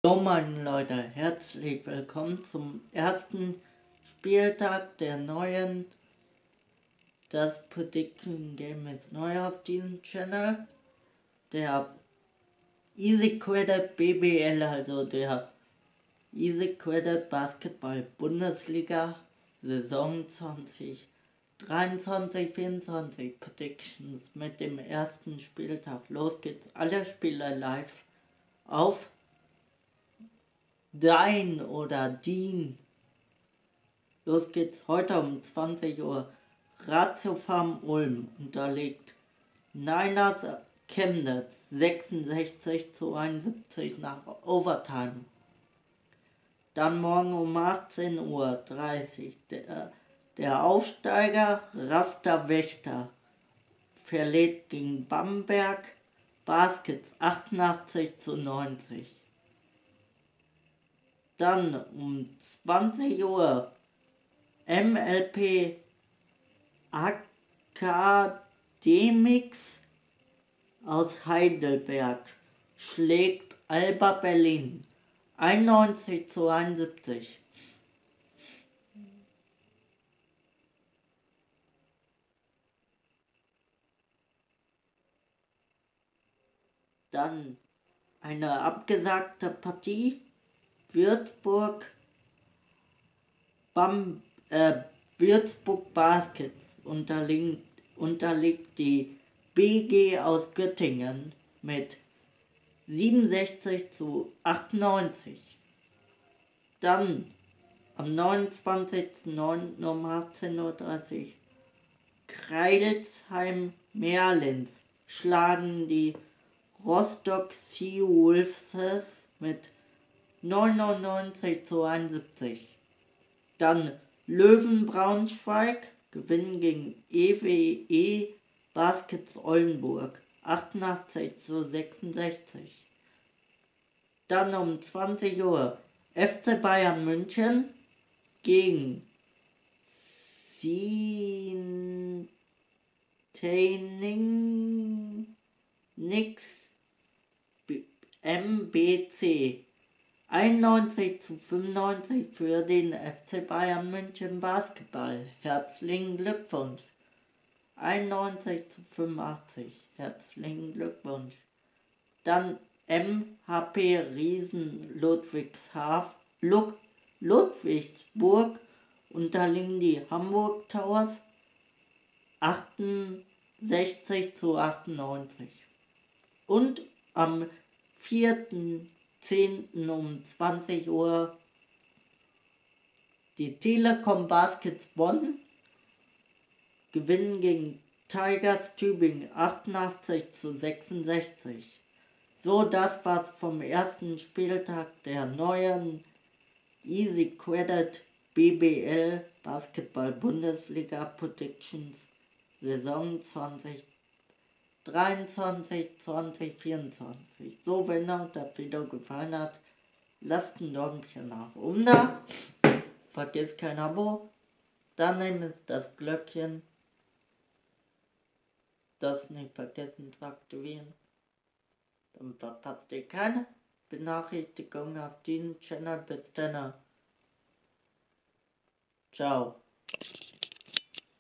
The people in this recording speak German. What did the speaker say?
Hallo meine Leute, herzlich willkommen zum ersten Spieltag der neuen. Das Prediction Game ist neu auf diesem Channel. Der Easy Credit BBL, also der Easy Credit Basketball Bundesliga Saison 2023-24 Predictions mit dem ersten Spieltag. Los geht's, alle Spieler live auf Dein oder Dien. Los geht's heute um 20 Uhr. Ratio Farm Ulm unterliegt Niners Chemnitz 66-71 nach Overtime. Dann morgen um 18:30 Uhr der Aufsteiger Raster Wächter verliert gegen Bamberg Baskets 88-90. Dann um 20 Uhr MLP Academics aus Heidelberg schlägt Alba Berlin 91-71. Dann eine abgesagte Partie. Würzburg Baskets unterliegt die BG aus Göttingen mit 67-98. Dann am 29.09. um 18:30 Uhr Kreilsheim Merlins schlagen die Rostock Seawolves mit 99-71. Dann Löwen Braunschweig gewinnen gegen EWE Baskets Oldenburg 88-66. Dann um 20 Uhr FC Bayern München gegen Nix MBC 91-95 für den FC Bayern München Basketball. Herzlichen Glückwunsch. 91-85. Herzlichen Glückwunsch. Dann MHP Riesen Ludwigsburg unterliegen die Hamburg Towers 68-98. Und am 4.10. um 20 Uhr die Telekom Baskets Bonn gewinnen gegen Tigers Tübingen 88-66. So, das war's vom ersten Spieltag der neuen Easy Credit BBL Basketball Bundesliga Predictions Saison 2023-2024. So, wenn euch das Video gefallen hat, lasst ein Däumchen nach oben da. Vergesst kein Abo. Daneben ist das Glöckchen. Das nicht vergessen zu aktivieren. Dann verpasst ihr keine Benachrichtigung auf diesem Channel. Bis dann. Ciao.